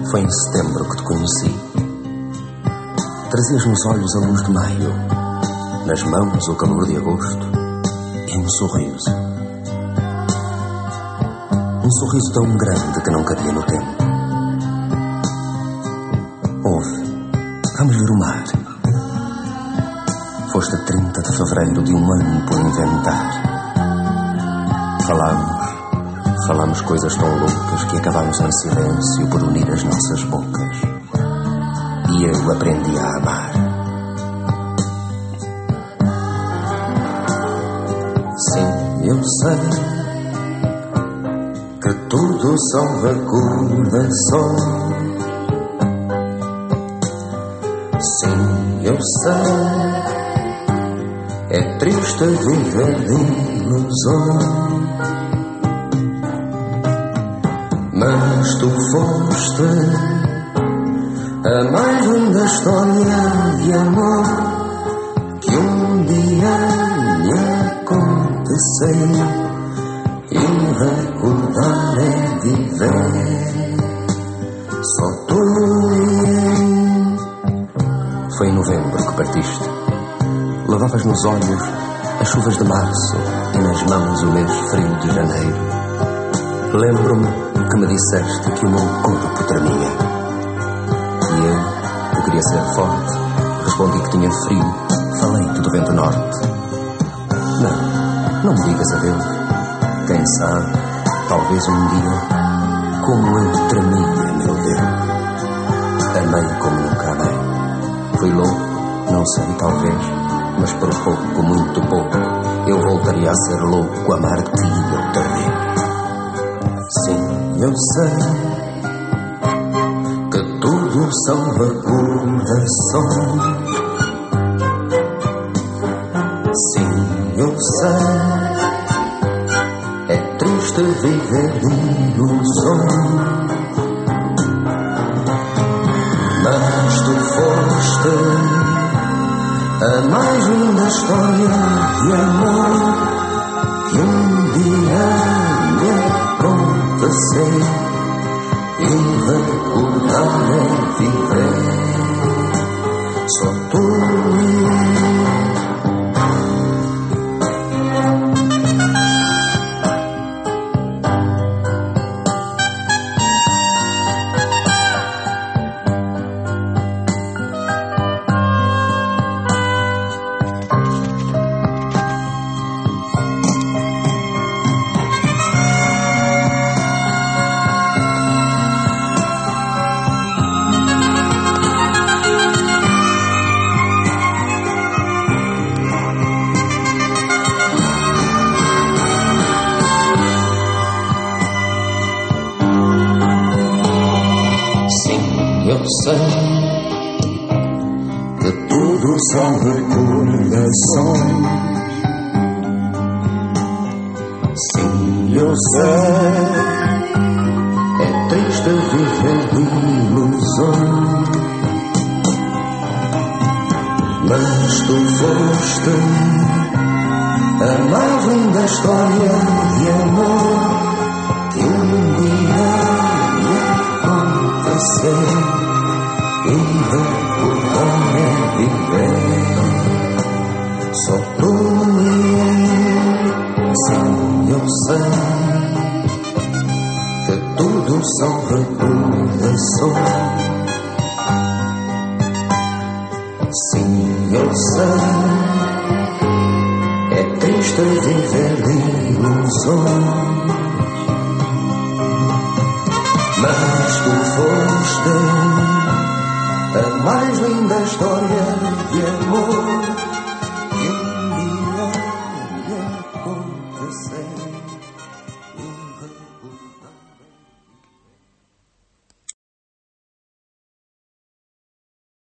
Foi em setembro que te conheci. Trazias nos olhos a luz de maio, nas mãos o calor de agosto e um sorriso. Um sorriso tão grande que não cabia no tempo. Ouve, vamos ver o mar. Foste a 30 de fevereiro de um ano por inventar. Falámos coisas tão loucas que acabámos em silêncio por unir as nossas bocas. E eu aprendi a amar. Sim, eu sei que tudo são recordações. Sim, eu sei, é triste viver de ilusões. Mas tu foste a mais linda história de amor que um dia me aconteceu. E recordar é viver, só tu e eu. Foi em novembro que partiste. Levavas nos olhos as chuvas de março e nas mãos o mês frio de janeiro. Lembro-me que me disseste que o meu corpo tremia. E eu queria ser forte. Respondi que tinha frio. Falei-te do vento norte. Não me digas adeus. Quem sabe, talvez um dia, como eu tremia, meu Deus. Amei como nunca amei. Fui louco, não sei, talvez, mas por pouco, muito pouco, eu voltaria a ser louco, amar-te outra vez. Sim, eu sei que tudo são recordações. Sim, eu sei, é triste viver de ilusões. Mas tu foste a mais linda história de amor que um dia me aconteceu. E recordar é viver, só tu e eu. Eu sei que tudo são recordações. Sim, eu sei, é triste viver de ilusões. Mas tu foste a mais linda história de amor que um dia me aconteceu. E recordar é viver, só tu e eu. Sim, eu sei que tudo são recordações. Sim, eu sei, é triste viver de ilusões. Mas tu foste a mais linda história de amor